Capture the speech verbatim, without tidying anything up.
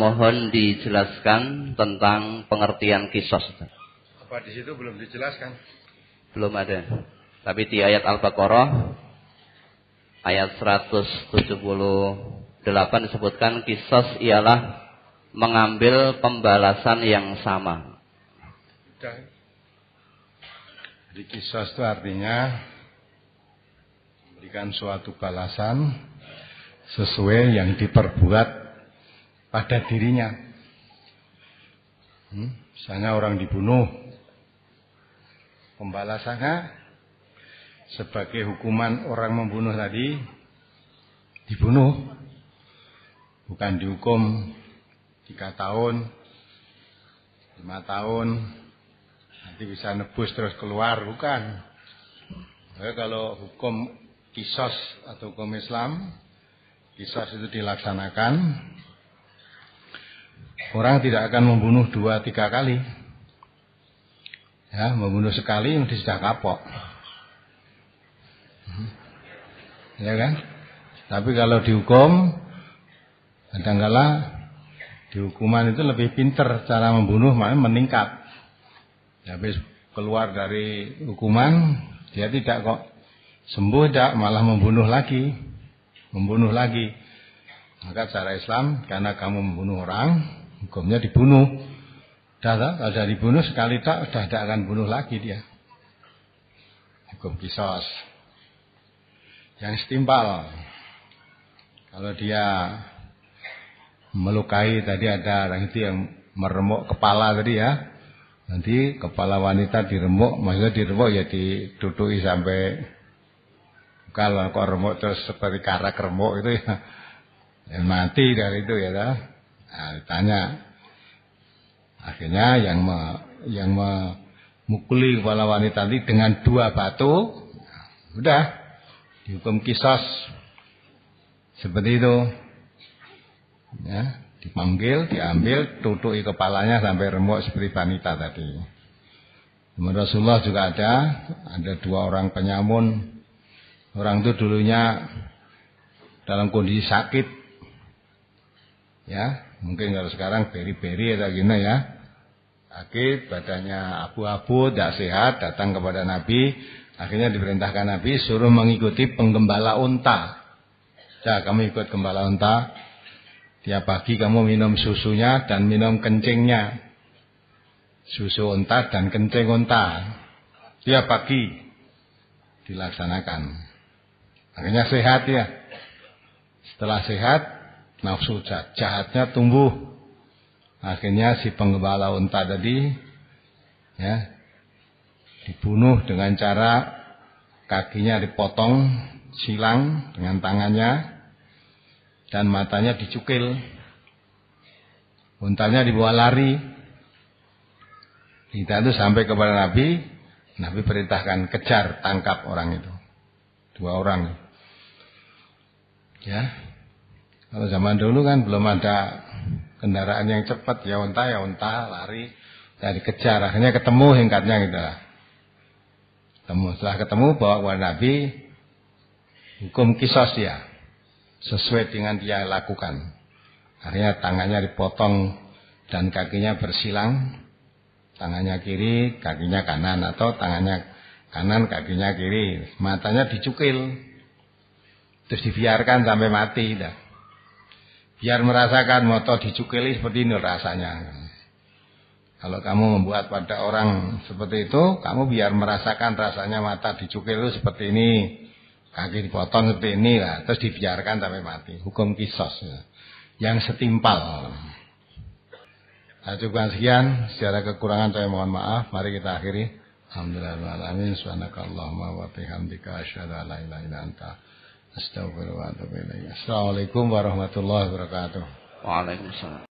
mohon dijelaskan tentang pengertian kisos. Apa di situ belum dijelaskan? Belum ada. Tapi di ayat Al-Baqarah ayat seratus tujuh puluh delapan disebutkan kisos ialah mengambil pembalasan yang sama. Sudah. Jadi kisos itu artinya memberikan suatu balasan sesuai yang diperbuat pada dirinya. Hmm, misalnya orang dibunuh, pembalasannya sebagai hukuman orang membunuh tadi dibunuh, bukan dihukum tiga tahun, lima tahun, nanti bisa nebus terus keluar, bukan. Jadi kalau hukum kisos atau hukum Islam, kisos itu dilaksanakan, orang tidak akan membunuh dua tiga kali. Ya, membunuh sekali mesti sudah kapok. Ya kan? Tapi kalau dihukum, kadang-kala di hukuman itu lebih pinter cara membunuh, makanya meningkat. Habis keluar dari hukuman, dia tidak kok sembuh, tidak, malah membunuh lagi, membunuh lagi. Maka cara Islam, karena kamu membunuh orang, hukumnya dibunuh. Dah, kalau sudah dibunuh sekali tak, sudah tidak akan bunuh lagi dia. Hukum kisos. Yang setimpal, kalau dia melukai, tadi ada orang itu yang meremuk kepala tadi ya, nanti kepala wanita diremuk, maksudnya diremuk ya diduduki sampai, kalau kok remuk terus seperti karak remuk itu ya, ya mati dari itu ya. Nah, ditanya, akhirnya yang me, yang memukuli kepala wanita tadi dengan dua batu, nah, udah dihukum kisos seperti itu. Ya, dipanggil, diambil, tutuki kepalanya sampai remuk seperti wanita tadi. Menurut Rasulullah juga ada, ada dua orang penyamun. Orang itu dulunya dalam kondisi sakit. Ya, mungkin kalau sekarang beri-beri atau gini ya. Sakit, badannya abu-abu, tidak sehat, datang kepada Nabi. Akhirnya diperintahkan Nabi suruh mengikuti penggembala unta. Ya, kamu ikut gembala unta. Tiap pagi kamu minum susunya dan minum kencingnya. Susu unta dan kencing unta. Tiap pagi dilaksanakan. Akhirnya sehat ya. Setelah sehat, nafsu jahatnya tumbuh. Akhirnya si penggembala unta tadi ya, dibunuh dengan cara kakinya dipotong silang dengan tangannya dan matanya dicukil. Untanya dibawa lari. Kita itu sampai kepada Nabi, Nabi perintahkan kejar, tangkap orang itu. Dua orang. Ya. Kalau zaman dulu kan belum ada kendaraan yang cepat, ya unta ya unta lari, dan dikejar. Akhirnya ketemu singkatnya gitu lah. Ketemu, setelah ketemu bawa kepada Nabi, hukum kisos ya, sesuai dengan dia lakukan. Akhirnya tangannya dipotong dan kakinya bersilang, tangannya kiri, kakinya kanan, atau tangannya kanan, kakinya kiri, matanya dicukil, terus dibiarkan sampai mati, dah. Biar merasakan moto dicukili seperti ini rasanya. Kalau kamu membuat pada orang seperti itu, kamu biar merasakan rasanya mata dicukil itu seperti ini, kaki dipotong seperti ini lah, terus dibiarkan sampai mati. Hukum kisos ya, yang setimpal. Nah, cukup sekian. Secara kekurangan saya mohon maaf. Mari kita akhiri. Alhamdulillahirobbilalamin. Subhanakallahumma wa bihamdika asyhadu an la ilaha illa anta astaghfiruka wa atubu ilaik. Assalamualaikum warahmatullahi wabarakatuh. Waalaikumsalam.